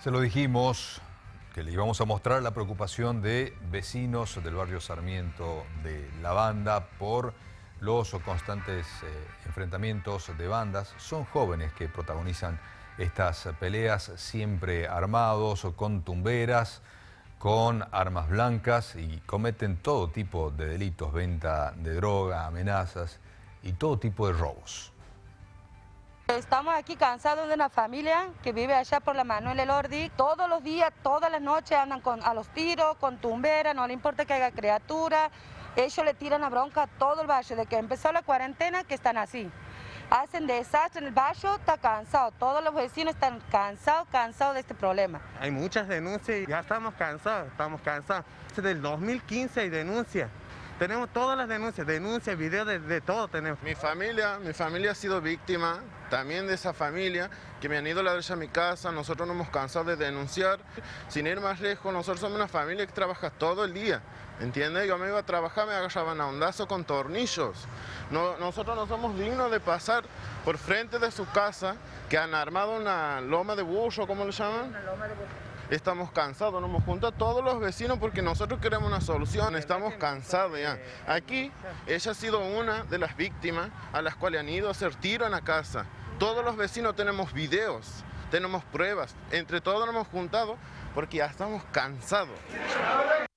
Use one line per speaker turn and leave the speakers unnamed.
Se lo dijimos que le íbamos a mostrar la preocupación de vecinos del barrio Sarmiento de La Banda por los constantes enfrentamientos de bandas. Son jóvenes que protagonizan estas peleas, siempre armados o con tumberas, con armas blancas, y cometen todo tipo de delitos: venta de droga, amenazas y todo tipo de robos.
Estamos aquí cansados de una familia que vive allá por la Manuel Elordi. Todos los días, todas las noches andan a los tiros, con tumberas, no le importa que haya criatura. Ellos le tiran la bronca a todo el barrio. De que empezó la cuarentena, que están así. Hacen desastre en el barrio, está cansado. Todos los vecinos están cansados de este problema.
Hay muchas denuncias y ya estamos cansados. Desde el 2015 hay denuncias. Tenemos todas las denuncias, videos de todo tenemos.
Mi familia ha sido víctima también de esa familia que me han ido a la derecha a mi casa. Nosotros nos hemos cansado de denunciar. Sin ir más lejos, nosotros somos una familia que trabaja todo el día, ¿entiendes? Yo me iba a trabajar, me agarraban a ondazo con tornillos. Nosotros no somos dignos de pasar por frente de su casa, que han armado una loma de burro, ¿cómo le llaman? Una loma de burro. Estamos cansados, nos hemos juntado todos los vecinos porque nosotros queremos una solución, estamos cansados ya. Aquí, ella ha sido una de las víctimas a las cuales han ido a hacer tiro en la casa. Todos los vecinos tenemos videos, tenemos pruebas, entre todos nos hemos juntado porque ya estamos cansados.